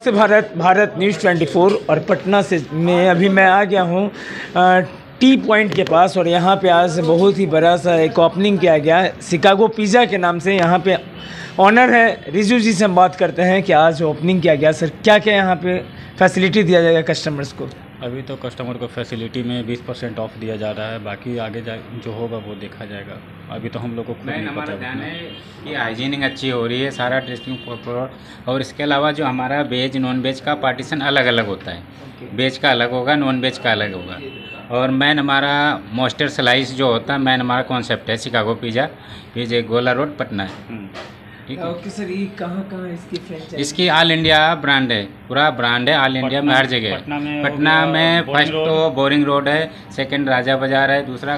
से भारत न्यूज़ 24 और पटना से मैं आ गया हूँ टी पॉइंट के पास। और यहाँ पे आज बहुत ही बड़ा सा एक ओपनिंग किया गया है शिकागो पिज़्ज़ा के नाम से। यहाँ पे ऑनर है रिजू जी से हम बात करते हैं कि आज ओपनिंग किया गया। सर क्या क्या यहाँ पे फैसिलिटी दिया जाएगा कस्टमर्स को? अभी तो कस्टमर को फैसिलिटी में 20% ऑफ दिया जा रहा है, बाकी आगे जो होगा वो देखा जाएगा। अभी तो हम लोग को नहीं हमारा ध्यान है कि हाइजीनिंग अच्छी हो रही है, सारा टेस्टिंग प्रॉपर। और इसके अलावा जो हमारा वेज नॉन वेज का पार्टीशन अलग अलग होता है, वेज का अलग होगा, नॉन वेज का अलग होगा। और मेन हमारा मोस्टर स्लाइस जो होता है, मेन हमारा कॉन्सेप्ट है शिकागो पिज़्ज़ा, ये जो गोला रोड पटना है। ठीक है। ओके सर, ये कहाँ इसकी फ्रेंचाइजी? इसकी ऑल इंडिया ब्रांड है, पूरा ब्रांड है ऑल इंडिया में, हर जगह। पटना में फर्स्ट तो बोरिंग रोड है, सेकंड राजा बाजार है, दूसरा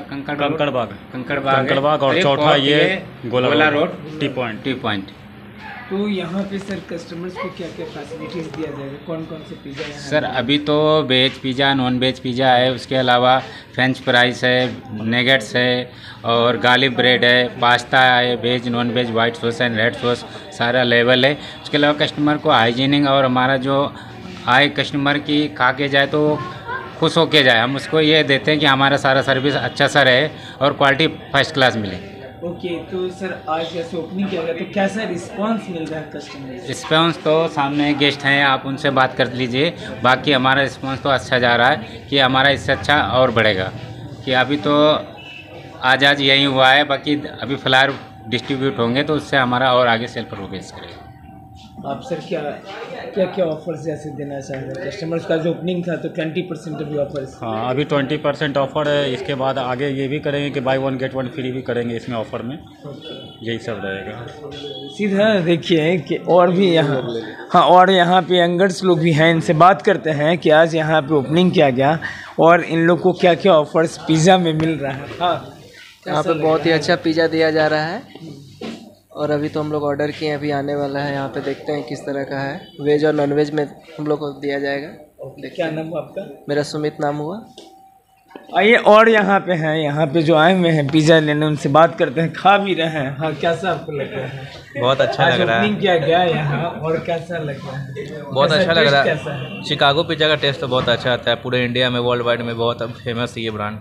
कंकड़बाग और चौथा ये गोला रोड टी पॉइंट। तो यहाँ पे सर कस्टमर्स को क्या क्या फैसिलिटीज़ दिया जाएगा? कौन कौन से पिज़्ज़ा यहाँ? सर अभी तो veg pizza, non veg pizza है, उसके अलावा फ्रेंच फ्राइज है, नेगेट्स है, और गार्लिक ब्रेड है, पास्ता है, veg non veg, white sauce and red sauce सारा अवेलेबल है। उसके अलावा कस्टमर को हाइजीनिंग और हमारा जो आए कस्टमर की खा के जाए तो खुश होके जाए, हम उसको ये देते हैं कि हमारा सारा सर्विस अच्छा सा रहे और क्वालिटी फर्स्ट क्लास मिले। ओके, तो सर आज जैसे ओपनिंग किया गया तो कैसा रिस्पांस मिल रहा है कस्टमर? रिस्पांस तो सामने गेस्ट हैं, आप उनसे बात कर लीजिए। बाकी हमारा रिस्पांस तो अच्छा जा रहा है कि हमारा इससे अच्छा और बढ़ेगा। कि अभी तो आज यही हुआ है, बाकी अभी फ्लायर डिस्ट्रीब्यूट होंगे तो उससे हमारा और आगे सेल प्रोग्रेस करेगा। आप सर क्या ऑफर्स जैसे देना चाह रहे हैं कस्टमर्स का? जो ओपनिंग था तो 20% अभी ऑफर्स। हाँ, अभी 20% ऑफर है। इसके बाद आगे ये भी करेंगे कि बाय 1 गेट 1 फ्री भी करेंगे इसमें ऑफर में। यही सब रहेगा सीधा। देखिए कि और भी यहाँ, हाँ, और यहाँ पे यंगर्स लोग भी हैं, इनसे बात करते हैं कि आज यहाँ पे ओपनिंग किया गया और इन लोग को क्या क्या ऑफर्स पिज़्ज़ा में मिल रहा है। हाँ, यहाँ पे बहुत ही अच्छा पिज़्ज़ा दिया जा रहा है और अभी तो हम लोग ऑर्डर किए, अभी आने वाला है। यहाँ पे देखते हैं किस तरह का है, वेज और नॉन वेज में हम लोग को दिया जाएगा। क्या नाम हुआ आपका? मेरा सुमित नाम हुआ। आइए और यहाँ पे हैं, यहाँ पे जो आए हुए हैं पिज़्ज़ा लेने, उनसे बात करते हैं, खा भी रहे हैं। हाँ, कैसा आपको लग रहा है? बहुत अच्छा लग रहा है। ओपनिंग किया गया यहाँ और कैसा लग रहा है? बहुत अच्छा लग रहा है। कैसा है? शिकागो पिज़्ज़ा का टेस्ट तो बहुत अच्छा आता है, पूरे इंडिया में, वर्ल्ड वाइड में बहुत फेमस है ये ब्रांड।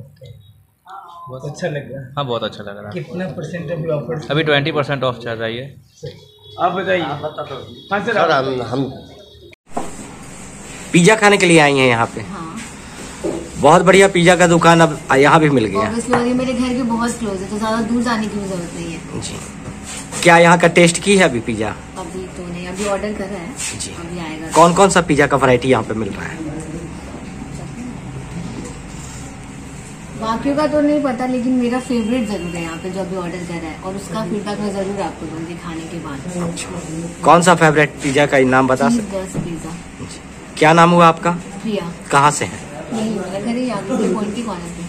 बहुत अच्छा लग रहा है। हाँ, बहुत अच्छा लग रहा है। कितना परसेंट अभी ऑफर? अभी 20% ऑफ चल रहा है ये। आप बताइए। हाँ सर, हम पिज़्ज़ा खाने के लिए आए हैं यहाँ पे। हाँ। बहुत बढ़िया पिज़्जा का दुकान अब यहाँ भी मिल गया। ये मेरे घर के बहुत क्लोज है तो ज़्यादा दूर जाने की जरूरत नहीं है जी। क्या यहाँ का टेस्ट की है अभी पिज़्ज़ा? अभी तो नहीं, अभी ऑर्डर कर रहा है जी। अभी आएगा। कौन कौन सा पिज़्ज़ा का वैरायटी यहाँ पे मिल रहा है? बाकियों का तो नहीं पता, लेकिन मेरा फेवरेट जरूर है यहाँ पे जो अभी ऑर्डर कर रहा है, और उसका फीडबैक मैं जरूर आपको दूंगी खाने के बाद। कौन सा फेवरेट पिज़्ज़ा का नाम बता सकते? पिज़्ज़ा। क्या नाम हुआ आपका? प्रिया। कहाँ से है? यही मेरा घर है, यहाँ पे पॉइंट की कॉर्नर।